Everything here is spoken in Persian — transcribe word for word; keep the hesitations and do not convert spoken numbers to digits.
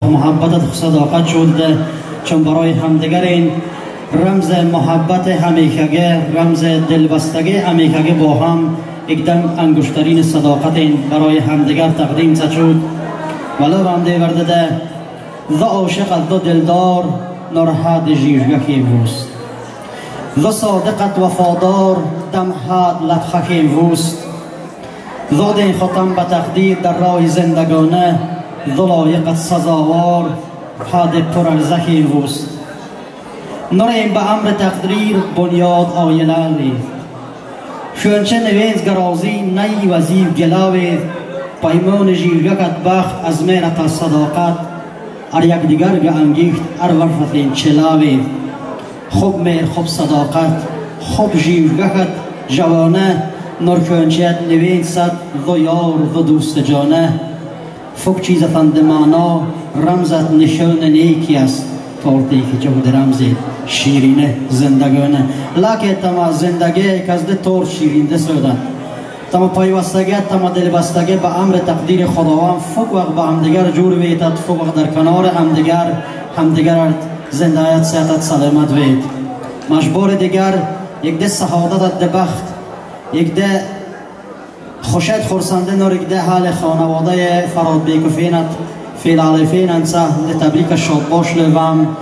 محبت صداقت شد، چون برای همدیگر این رمز محبت همیشگی، رمز دلبستگی همیشگی با هم اقدام انگشترین صداقت برای همدیگر تقدیم شد. ولو رنده ورده ز عاشقت ز دلدار نرهد جیرگکی بوست، ز صادقت وفادار دم حد لطخکی بوست، زاد این ختم به تقدیر در راه زندگانه ز لایقت سزاوار حد پرارزشی بوست. نریم به امر تقدیر بنیاد آینه ریخت، شونچه نویز گرازی نی وزیر گلاوی پیمان جیرگکت بخت از میرت صداقت ار یک دیگر گه انگیخت ار ورفتین چلاوی خوب میر خوب صداقت خوب جیرگکت جوانه نرکونچیت نویز صد ذو یار ذو دوست جانه فوق چیز فند معنا رمزت نشان نیکی است تورتی که جهد رمزی شیرینه زندگانه لکه تما زندگی کزده تور شیرینده سودن تما پایوستگی تما دلبستگی به امر تقدیر خداوند فوق وقت به همدیگر جور ویتد فوق وقت در کنار همدیگر همدیگر زندهیت صحتت سلامت وید مجبور دیگر یک ده سعادت ده بخت یک ده خوشت خورسنده نور یک ده حال خانواده فراد بیکفینت فیلالفین انسه ده تبریک شاد باش لوام